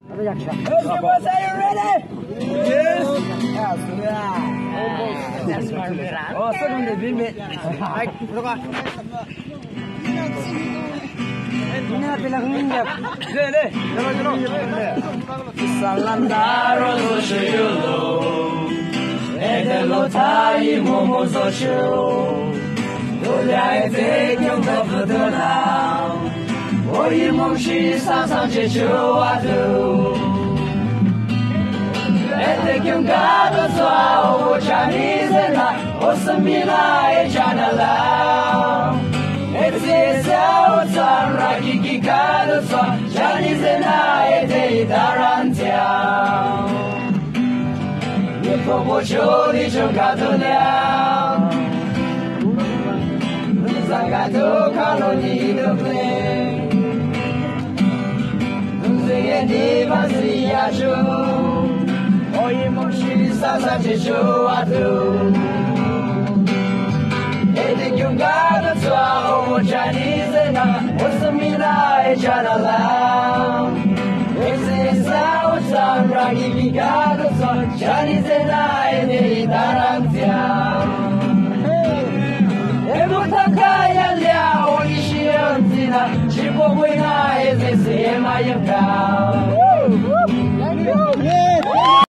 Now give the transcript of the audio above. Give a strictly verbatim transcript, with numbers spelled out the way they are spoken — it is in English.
Everyone, are you ready? Yes. That's right. That's my mirror. Oh, second the beam it. Right, look at. Ini bilang minyak. Le le. Jalan jalan. Salandaro lo shelo. Edelo tai momo zo shelo. Dolia ete kyong da fudona. Oyi momshi san san che cho adu. Ete kyong gado soa o Chinese na osamila e chanala. Ete sao san raki ki gado soa Chinese na ete darantia. Nipo mo cho di cho gado liang. Zagato kaloni do play. Ni vasia jo, oye moshi sasa jo atu. Ede kyungada twa o Chinese na, osamila e chanala. Ese sao san ragi vigada twa Chinese na ede darantia. Ebutakaya lia o ishiantina, chipo buena ese se mayaka.